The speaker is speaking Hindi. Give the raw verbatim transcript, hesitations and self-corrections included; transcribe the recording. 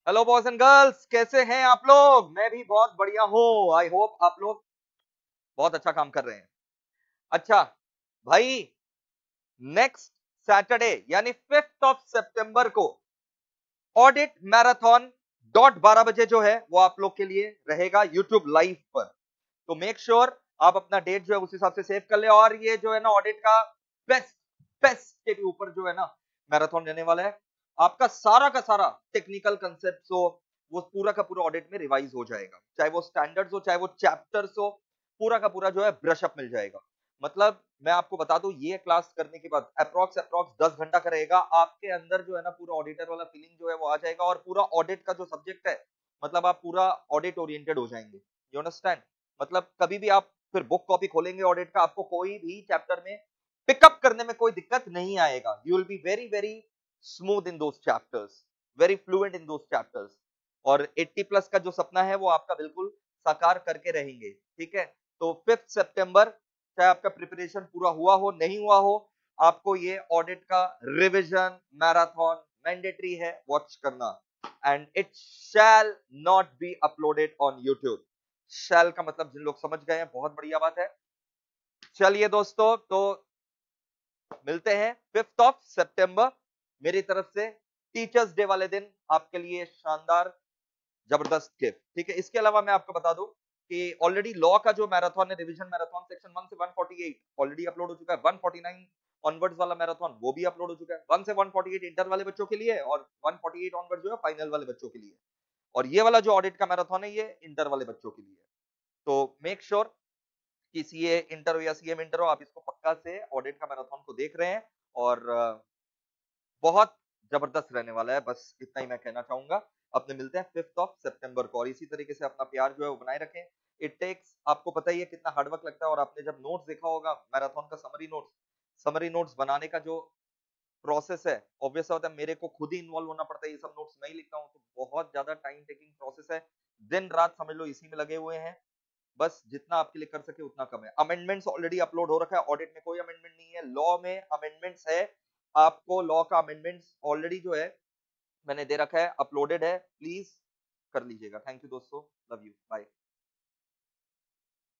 हेलो बॉयज एंड गर्ल्स, कैसे हैं आप लोग? मैं भी बहुत बढ़िया हूं। आई होप आप लोग बहुत अच्छा काम कर रहे हैं। अच्छा भाई, नेक्स्ट सैटरडे यानी फिफ्थ ऑफ सितंबर को ऑडिट मैराथन डॉट बारह बजे जो है वो आप लोग के लिए रहेगा यूट्यूब लाइव पर। तो मेक श्योर sure आप अपना डेट जो है उस हिसाब से सेव कर ले। और ये जो है ना ऑडिट का बेस्ट बेस्ट के भी ऊपर जो है ना मैराथन रहने वाला है। आपका सारा का सारा टेक्निकल कंसेप्ट हो वो पूरा का पूरा ऑडिट में रिवाइज हो जाएगा, चाहे वो स्टैंडर्ड्स हो चाहे वो चैप्टर्स हो, पूरा का पूरा जो है ब्रश अप मिल जाएगा। मतलब मैं आपको बता दूं, ये क्लास करने के बाद अप्रोक्स अप्रोक्स दस घंटा का रहेगा। आपके अंदर जो है ना पूरा ऑडिटर वाला फीलिंग जो है वो आ जाएगा और पूरा ऑडिट का जो सब्जेक्ट है, मतलब आप पूरा ऑडिट ओरिएंटेड हो जाएंगे। You understand? मतलब कभी भी आप फिर बुक कॉपी खोलेंगे ऑडिट का, आपको कोई भी चैप्टर में पिकअप करने में कोई दिक्कत नहीं आएगा। You will be very very smooth in those chapters, very fluent in those chapters. और अस्सी प्लस का जो सपना है वो आपका बिल्कुल साकार करके रहेंगे। ठीक है? तो फिफ्थ सितंबर, चाहे आपका प्रिपरेशन पूरा हुआ हो नहीं हुआ हो, आपको ये ऑडिट का रिवीजन मैराथन मैंडेटरी है वॉच करना। And it shall not be uploaded on YouTube. Shall का मतलब जिन लोग समझ गए हैं, बहुत बढ़िया बात है। चलिए दोस्तों, तो मिलते हैं फिफ्थ ऑफ सितंबर। मेरी तरफ से टीचर्स डे वाले दिन आपके लिए शानदार जबरदस्त गिफ्ट। ठीक है? इसके अलावा मैं आपको बता दूं कि ऑलरेडी लॉ का जो मैराथन है, रिवीजन मैराथन सेक्शन वन से one forty eight already upload हो चुका है। वन फोर्टी नाइन ऑनवर्ड्स वाला मैराथन वो भी अपलोड हो चुका है। वन से वन फोर्टी एट इंटर वाले बच्चों के लिए और वन फोर्टी एट ऑनवर्ड जो है फाइनल वाले बच्चों के लिए। और ये वाला जो ऑडिट का मैराथन है ये इंटर वाले बच्चों के लिए। तो मेक श्योर sure कि सीए इंटर हो या सीएम इंटर हो, आप इसको पक्का से ऑडिट का मैराथन को देख रहे हैं। और बहुत जबरदस्त रहने वाला है, बस इतना ही मैं कहना चाहूंगा। अपने मिलते हैं फिफ्थ ऑफ सितंबर को, और इसी तरीके से अपना प्यार जो है वो बनाए रखें। इट टेक्स, आपको पता ही है कितना हार्डवर्क लगता है। और आपने जब नोट्स देखा होगा मैराथन का, समरी नोट्स, समरी नोट्स बनाने का जो प्रोसेस है, ऑब्वियस होता है मेरे को खुद ही इन्वॉल्व होना पड़ता है। ये सब नोट्स नहीं लिखता हूँ तो बहुत ज्यादा टाइम टेकिंग प्रोसेस है। दिन रात समझ लो इसी में लगे हुए हैं। बस जितना आपके लिए कर सके उतना कम है। अमेंडमेंट्स ऑलरेडी अपलोड हो रखा है। ऑडिट में कोई अमेंडमेंट नहीं है, लॉ में अमेंडमेंट्स है। आपको लॉ का अमेंडमेंट्स ऑलरेडी जो है मैंने दे रखा है, अपलोडेड है। प्लीज कर लीजिएगा। थैंक यू दोस्तों, लव यू, बाय।